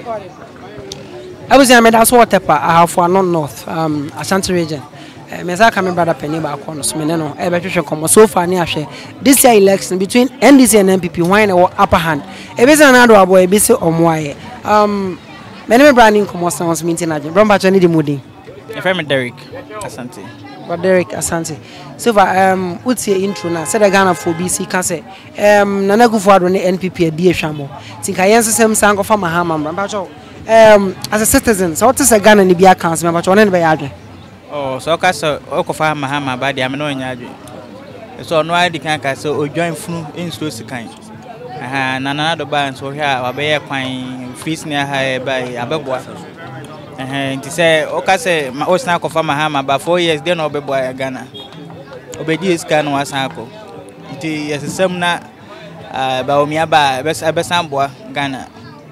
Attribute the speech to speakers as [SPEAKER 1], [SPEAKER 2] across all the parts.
[SPEAKER 1] I was saying that's what I have for North, Ashanti region. Mesa coming brother Penny back on Smeneno, Ebetrition come so far near share. This year election between NDC and MPP, wine or upper hand. A bit another boy, a bit or more. Many branding commerce was meeting at Bromba Johnny the Moody.
[SPEAKER 2] If I'm Derek Asante.
[SPEAKER 1] But Derek Asante. So what's your intro now? Said a Ghana for BC Casse. Nana go forward on the NPP a dear shamo. Think I answer some sang of Mahama. As a citizen, so what is a Ghana in the beer council member on by Adrian? Oh, so Casa Okofa Mahama by the Amino in Adrian. So no idea can Casa or join flu in Susikai. Another band so here, a bear pine freeze near her by Ababwa. And to say, Okase, my old snack of Mahama, about 4 years, then Obe boy Ghana. Obedience can was uncle. It is a seminar Bawumia by Besambua, Ghana.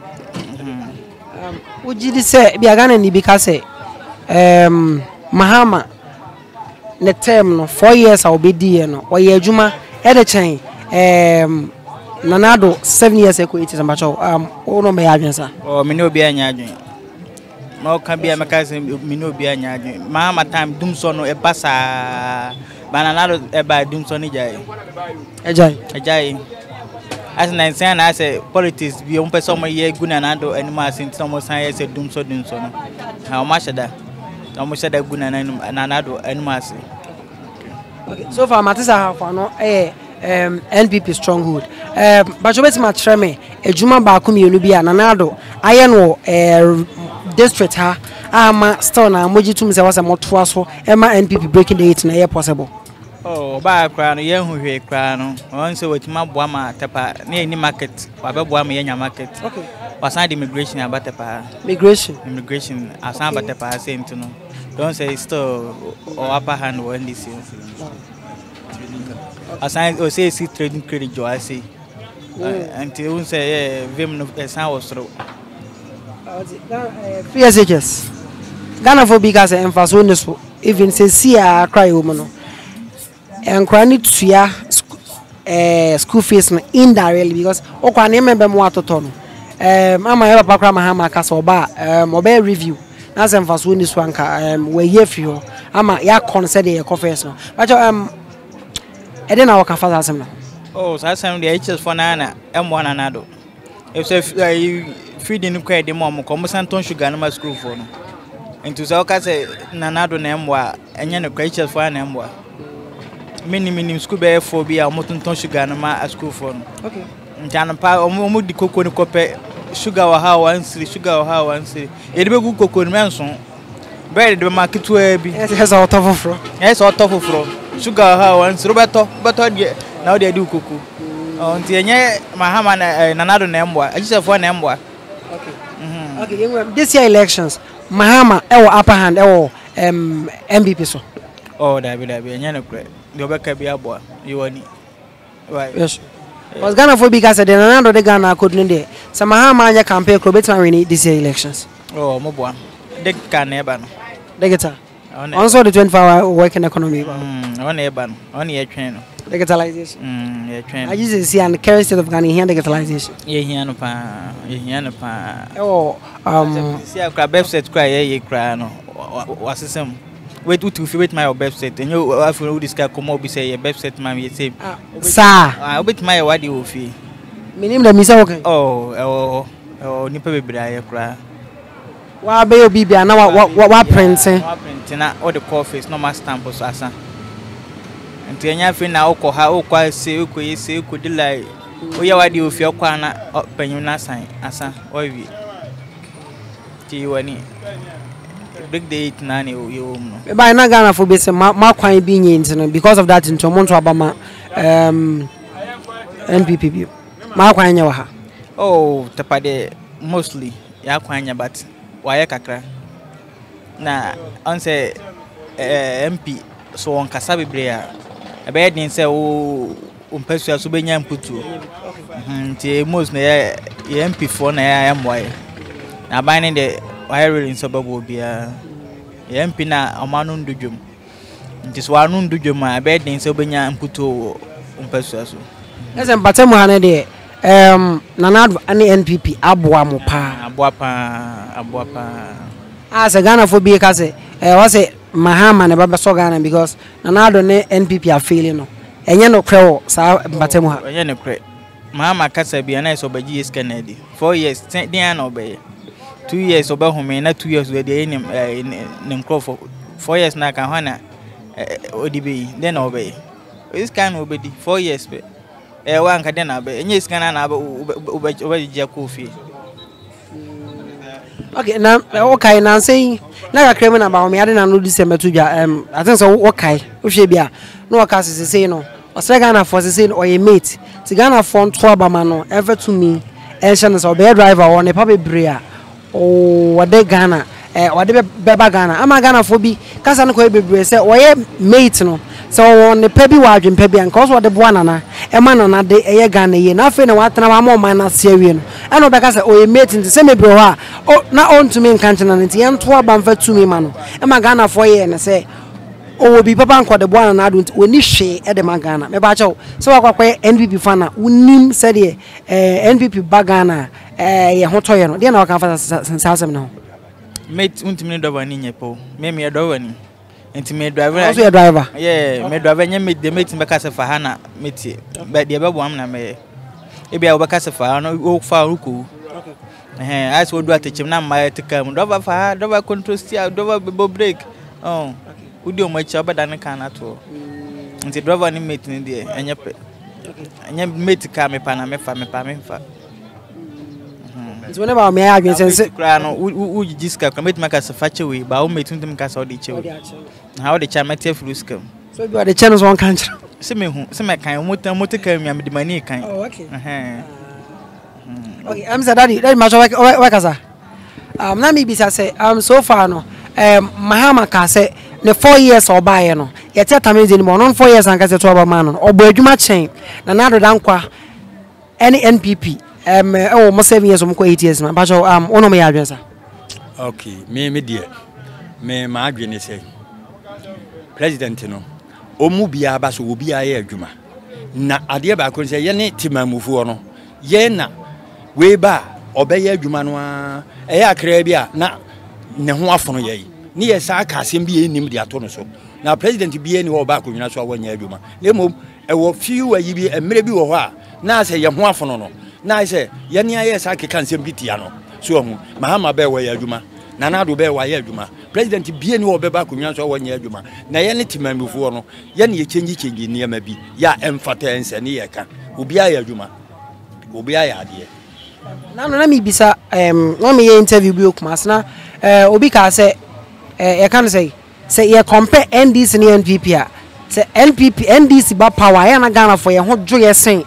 [SPEAKER 1] Would you say, be a Ghana in the Bicase? Mahama, the term 4 years I'll be dear, or ye Juma, Edda chain. Nanado 7 years ago, it is a matter of no may answer. Or Minobia Yagin. No can be a mechanism, Minobia Yagin. Mahama time, Doomson, a bassa, Bananado, by Doomson, a jay. As an insane, I say, politics, be on person, ye Gunanado, and Mass in some science, said Doomson. How much of that? Almost said a Gunan and Anado and Massy. So far, Matissa have no NPP stronghold. But you bet my treme, a Juma Bakumi Lubia, Nanado, Iron district, Stone, and Mojitum was a more twasso, Emma NPP breaking the 8 in a year possible. Oh, by a crown, a young who hear crown, once with my Bawumia Tapa, near any market, or Bawumia market. Okay. Was not immigration about the immigration, as I'm about the saying to know. Don't say store or upper hand or this. As I say, see trading credit, I say. Until you say, Vim of the sound was through. 3 years. Ghana for because and for so even say, see, I cry woman. And chronic to ya school fees indirectly because I can't remember more to turn. Mama ever bakra Mahama Castle bar, mobile review. As I'm for so this one, we hear for you. Ama ya consider a confession. But I didn't know what father. Oh, so I sound the HS for Nana, M1 another. If you feeding credit the mom, come Santon sugar no school for no. And to Zalka say Nanado Nemwa, and you know creatures for an Nemwa. Many school bear for be a mountain sugar no ma a school for no. Okay. Janapa or Mudi cocoa copy sugar or how once, sugar or how once. It be good cocoa manson. Bread the market to be. Yes, has out of fro. Yes, out of fro. Sugar how once, Roberto, but now they do cuckoo. Until Mahama and another Nemwa. I just have one Nemwa. Okay. Okay, this year elections, Mahama, upper hand, MVP. So. Oh, that will be a Yano great. The Rebecca be a boy. You want it. Right. Yes. Was Ghana for because I didn't know the Ghana couldn't there. Some Mahama campaign could be winning this year elections. Oh, Mobwa. They can never. They get also the 24-hour working economy. Only a train. Digitalization. I used to see on the current state of Ghana here digitalization. Yeah, oh, see, a website cry, ye cry, no, what's the same? Wait to fit my website, and you have to discuss come up, say a website, man, you say, sir, I'll bet my what you feel. Meaning the Miss okay. Oh, Nipper Bria cry. Why baby, I know what printing? All the coffees, no more stamps, asa. And to any friend now, how quite say, you could delay. We are you feel quana up penuna sign, asa, or we. You any big date, nanny, you. By Nagana for bits, Mark Quine being in because of that into Monto Obama NPP. Mark Quine. Oh, Tapade mostly, Yaquania, but. Why kakra na on say MP so on kasabe brea e be din say o umpesu aso benya mputu nti most na MP for na ya moye na ban ne de why really so babo bia MP na amanu ndudwum nti so anu ndudwum a be din say benya mputu umpesu aso ese mpatemu ha ne de nanado ani NPP aboa mo pa
[SPEAKER 2] Abuapa.
[SPEAKER 1] As a Ghana for be case, was it Mahama and Baba so Ghana because Nanado ne NPP are failing no. And you no crow, sa Batemo.
[SPEAKER 2] You no credit. Mahama Casa be a nice obey Kennedy. 4 years, 10 years obey. 2 years obey home, and 2 years with the name for 4 years now can Hana ODB, then obey. This kind of obey 4 years. One can then obey, and yes, can obey Jacofi.
[SPEAKER 1] Okay, now okay, now saying now criminal about me. I didn't know December to I think so. Okay, if she be no case is saying no. Ghana for saying or a mate. To Ghana for 12 mano ever to me. And Shannon or bear driver on a puppy bria. Oh, what they Ghana, or the Baba Ghana. I'm a Ghana for be Cassan Quabe say or a mate no. So on the Pebby Wage and Pebby and cause what the Buanana, a man on a day a Ghana, ye nothing what I'm more man Syrian. I know because or a mate in the same broa. Oh, not on to me in continent, and 12 bamford to me, man. I'm a Ghana for ye and I say, oh, be Papa and the one and I don't when you share at the Magana. Me bacho, so I quite NPP fana, unim said ye, NPP Bagana, ye hotoyano, then I can find sense now.
[SPEAKER 2] Mate, untimate over in your po, maybe a dovani. Intimate driver,
[SPEAKER 1] also a driver.
[SPEAKER 2] Yeah, me driver, you made the mate in Bacasa for Hannah, mate, but the above one may. Maybe I will Bacasa for Hannah, walk far Ruku. I saw do at the chimney, my to come, Dover for her, Dover control steer, Dover break. Oh. We do much better than a can at all. And the driver any mate in there, and your mate to come upon a mefa.
[SPEAKER 1] It's whenever me I can say,
[SPEAKER 2] would you just commit my cast of fetch away, but I'll make them cast all the children. How the chamate fruits come.
[SPEAKER 1] So you are the channels one country.
[SPEAKER 2] Some kind of motor carry me the money kind.
[SPEAKER 1] Oh, okay. Okay, I'm the daddy, that much like let me be say, so far no. Mahama can say the 4 years or buy no. Yet tell me anymore, non 4 years and get 12 man or Bojuma chain. Nanado Dankwa any NPP. Almost 7 years, 8 years, man. But one me address.
[SPEAKER 3] Okay, me dear. Me my agreement say. President no. Omu bia ba so obi aye adwuma. Na ade ba ko say ye ne timamufu no. Ye na we ba obeye adwuma no a eye akra bia na ne ho afono ye. Ni ye sa aka asem bi enim de ato no so. Na president bi eni wo ba ko nwina so awanya adwuma. Na mom e wo fiu ayi bi emre bi wo ho a na say ye ho afono no. Na say ye ne aye sa keka nsem bi tia no. So hu Mahama be wo ye adwuma. Nanado be wa ye adwuma. President bi eni wo be ba ko nwina so awanya adwuma. Na ye ne timamufu no ye ne ye change niam bi ya emfata ense ne ye ka. Obi aye adwuma. Obi aye ade.
[SPEAKER 1] Na no na me bisa na me interview bi okumas na obi ka say you can say you compare NDC and NPP a say NDC ba power ya na Ghana for ye ho dwoye sen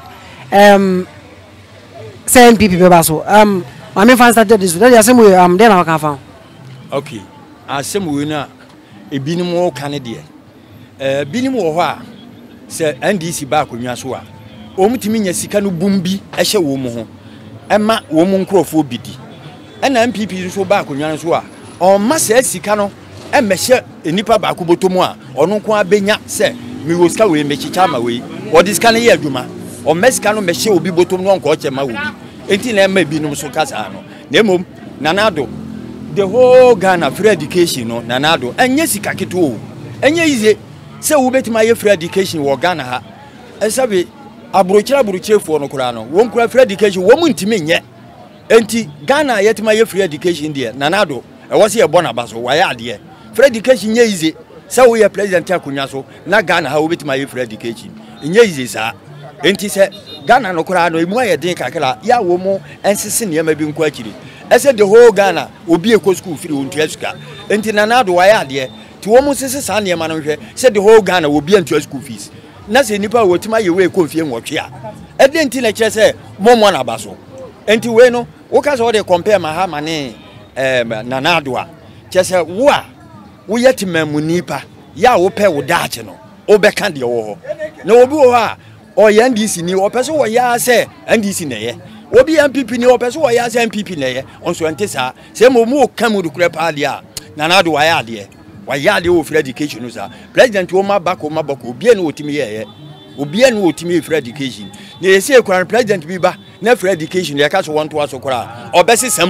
[SPEAKER 1] say NPP be ba so my main fan started this that asem we then I can found
[SPEAKER 3] okay asem we na ebinim wo kan de binim wo ho a say NDC ba akonwa so a omutimi nya sika no bumbi ehye wo mu ho ema wo mu nkrofo bidi na NPP so ba akonwa so a on ma say sika no emehye enipa ba ko botomu a ono nko abenya se mi wo sika we mechicha ma we o diska na ye adwuma o mesika no mehye obi botomu no nko chema obi enti na ema binum so kasa no na emom nanado the whole Ghana free education no nanado enye sika keto enye ize se wo betima ye free education wo Ghana ha esabe aburochira fo no kura no won kura free education wo mu ntimi nye enti Ghana yetima ye free education there nanado e wose ye bona baso wa ya ade free education nye ize se wo ye president akonwa so na Ghana ha wo betima ye free education nye ize sa enti se Ghana no kura no emu aye den kakala ya wo mu ensese ne ma bi nko akiri ese the whole Ghana obi ekọ school free won tuasuka enti nanado wa ya ade ti wo mu sese sa ne ma no hwe se the whole Ghana obi antua school fees na se nipa wotima ye we konfie nwotwe a ede enti na kire se momo na baso enti we no wo ka se wo de compare Mahama ne nanado a kire se wo a wo yetimamu nipa ya wo pe wo daache no wo be kan de wo ho na obi wo ha o ya NDC ni wo pe so wo ya se NDC na ye obi MPP ni wo pe so wo ya se MPP na ye onso ente sa se mo mu kamu dukure pa de a nanado wa ya de wa ya de wo free education sa president wo ma back wo ma bako obi ene otimi ye obi ene otimi free education na ese ekwan president bi ba na free education ya ka so won to aso kora obesesam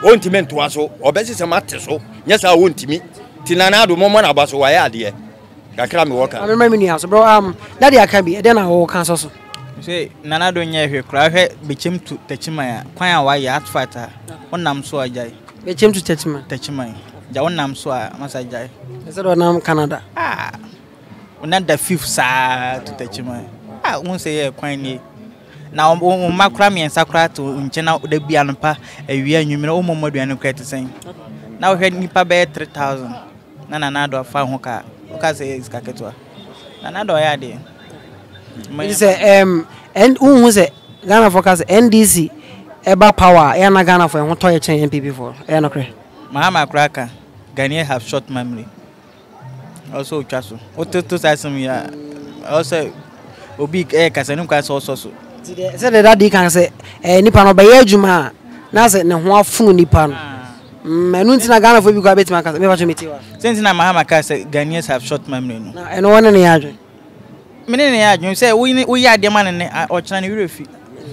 [SPEAKER 3] ontimi ntoa so obesi se mate so nyesa ontimi tinanado mo na baso wa ya de kakra me woka
[SPEAKER 1] remember me house bro daddy aka bi e na wo kan so
[SPEAKER 2] say nanado nya hwe kra hwe bechim tu techima ya kwan a wa ya atfata onam so ajai
[SPEAKER 1] bechim tu techima
[SPEAKER 2] ja onam so a masa ajai
[SPEAKER 1] se do nam Canada
[SPEAKER 2] onanda fifth sa tu techima won say e kwan ni na o makra me ensakra to nchena da bia npa awia nwumire o momoduane kwa tesen na wo hwe nipa be 3000 na nanado afa ho ka o ka say iskaketwa nanado ya de
[SPEAKER 1] It say and who say Ghana focus NDC eba power e na Ghana for won toye chen MPP for e no kre
[SPEAKER 2] Mahama kraka Ghanaians have short memory also chaso ototo sasem ya also obi kasanu ka so say
[SPEAKER 1] the daddy can say nipa no be adwuma na say ne ho afun nipa no menu ntina Ghana for bi go betima ka me ba cho meti wa
[SPEAKER 2] since na Mahama ka say Ghanaians have short memory no
[SPEAKER 1] na eno wona ne yadwe
[SPEAKER 2] menene ya adwun say we ya de man ne o chana ne wirefi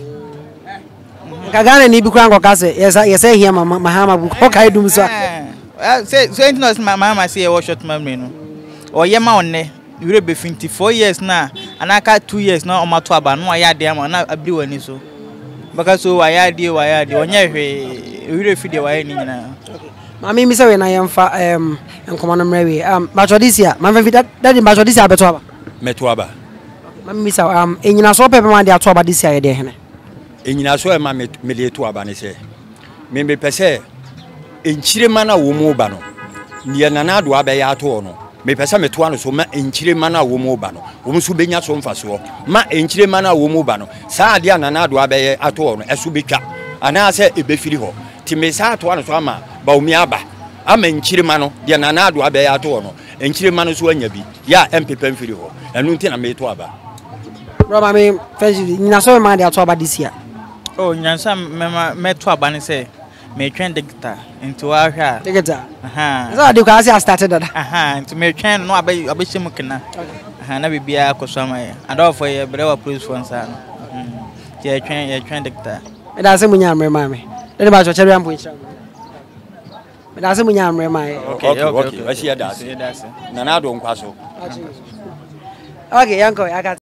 [SPEAKER 1] ka Ghana ni bi kura ka say yes here Mahama bu ko kai dum so
[SPEAKER 2] say so anything Mahama say e short memory no o ye ma onne wire be 24 years na anaka 2 years na o mato aba no ya de ma na abri wani so baka so wa ya de onye hwe wirefi de wa ya ni nyina
[SPEAKER 1] mami mi say we na yemfa enkomo no mrewe Bachodicia man fa daddy Bachodicia beto aba
[SPEAKER 3] meto aba
[SPEAKER 1] mami mi say enyina so pepe man de ato aba this year de hene
[SPEAKER 3] enyina so e ma me de to aba ne se me pese enchire mana wo mu ba no ne nanado aba ya to no me pese me to ano so ma enchire mana wo mu ba no wo so benya so mfaso ma enchire mana wo mu ba no saa ade nanado aba ya ato no eso betwa ana se ebefiri ho ti me saa to ano so ama Bawumia aba ama enchire ma no de nanado aba ya to no enchire ma no so anya bi ya empepa mfiri ho enu nti na me to aba
[SPEAKER 1] bro mami first nyina so man de ato aba this year
[SPEAKER 2] oh nyansa me to aba ne say me twen dictator into wa hwa
[SPEAKER 1] dictator so de ka say started that
[SPEAKER 2] into me twen no abehim kena na bibia akosama ya adofo ye brewa police for nsa no ye twen dictator
[SPEAKER 1] me da say munya amre mami de ba cho chere ampo ichira me da say munya amre mami
[SPEAKER 3] okay we see that nanado nkwaso
[SPEAKER 1] okay yanko